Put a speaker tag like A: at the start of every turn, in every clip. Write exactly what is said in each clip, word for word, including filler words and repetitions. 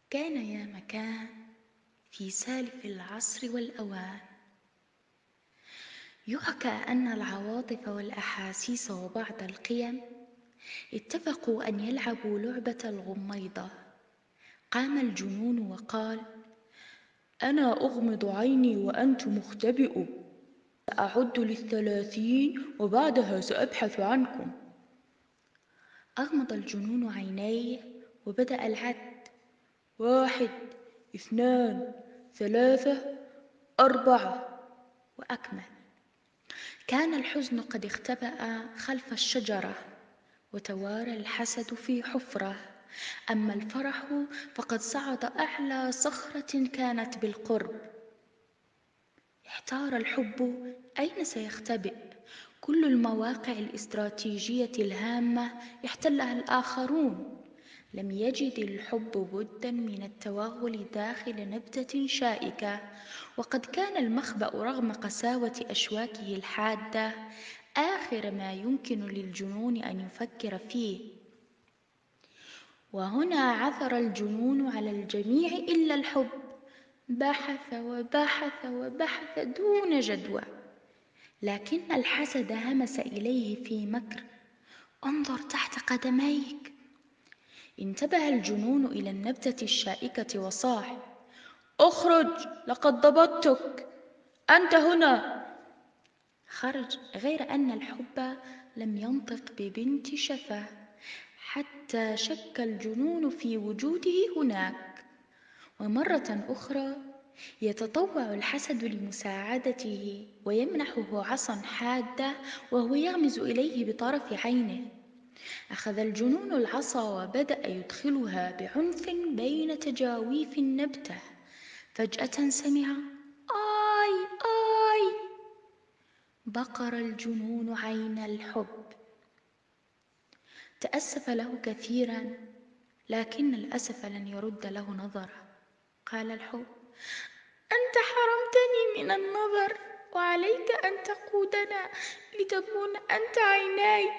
A: كان يا مكان في سالف العصر والأوان، يحكى أن العواطف والأحاسيس وبعض القيم اتفقوا أن يلعبوا لعبة الغميضة. قام الجنون وقال: أنا أغمض عيني وأنت مختبئ، سأعد للثلاثين وبعدها سأبحث عنكم. أغمض الجنون عينيه وبدأ العد: واحد، اثنان، ثلاثة، أربعة، وأكمل. كان الحزن قد اختبأ خلف الشجرة، وتوارى الحسد في حفرة، أما الفرح فقد صعد أعلى صخرة كانت بالقرب. احتار الحب أين سيختبئ، كل المواقع الاستراتيجية الهامة احتلها الآخرون. لم يجد الحب بدا من التوغل داخل نبتة شائكة، وقد كان المخبأ رغم قساوة أشواكه الحادة آخر ما يمكن للجنون أن يفكر فيه. وهنا عثر الجنون على الجميع إلا الحب. بحث وبحث وبحث دون جدوى، لكن الحسد همس إليه في مكر: انظر تحت قدميك. انتبه الجنون إلى النبتة الشائكة وصاح: اخرج، لقد ضبطتك، أنت هنا. خرج، غير أن الحب لم ينطق ببنت شفة، حتى شك الجنون في وجوده هناك. ومرة أخرى يتطوع الحسد لمساعدته ويمنحه عصا حادة وهو يغمز إليه بطرف عينه. أخذ الجنون العصا وبدأ يدخلها بعنف بين تجاويف النبتة. فجأة سمع: آي آي! بقر الجنون عين الحب. تأسف له كثيرا، لكن الأسف لن يرد له نظره. قال الحب: أنت حرمتني من النظر، وعليك أن تقودنا لتكون أنت عيناي.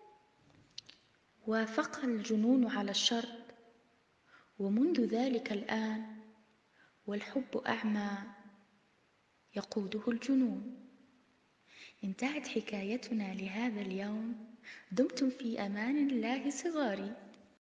A: وافق الجنون على الشرط، ومنذ ذلك الآن والحب أعمى يقوده الجنون. انتهت حكايتنا لهذا اليوم. دمتم في أمان الله صغاري.